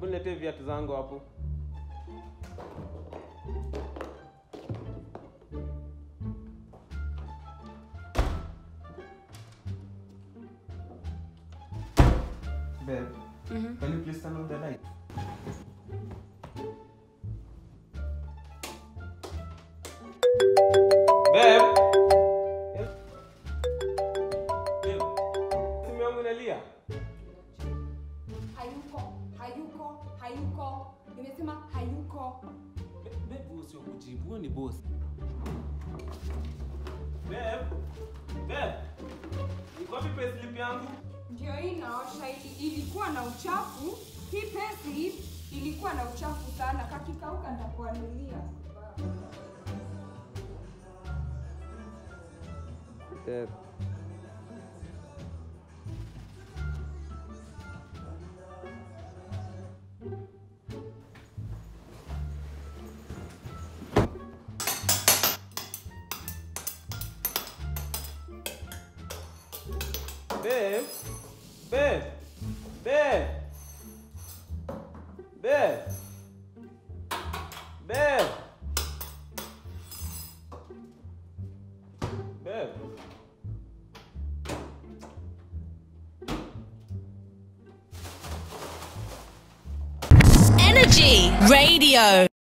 Hebu niletee viatu zangu hapo. Babe, can you please turn on the light? Babe! Simu yangu inalia. Hayuko. Nimesema hayuko. Babe, usio kujibu, ni boss. Babe! Iko wapi payslip yangu? Ndio hii naosha, ilikuwa na uchafu. Hii payslip ilikuwa na uchafu sana. Kakikauka nitakuanulia. Babe. Energy Radio.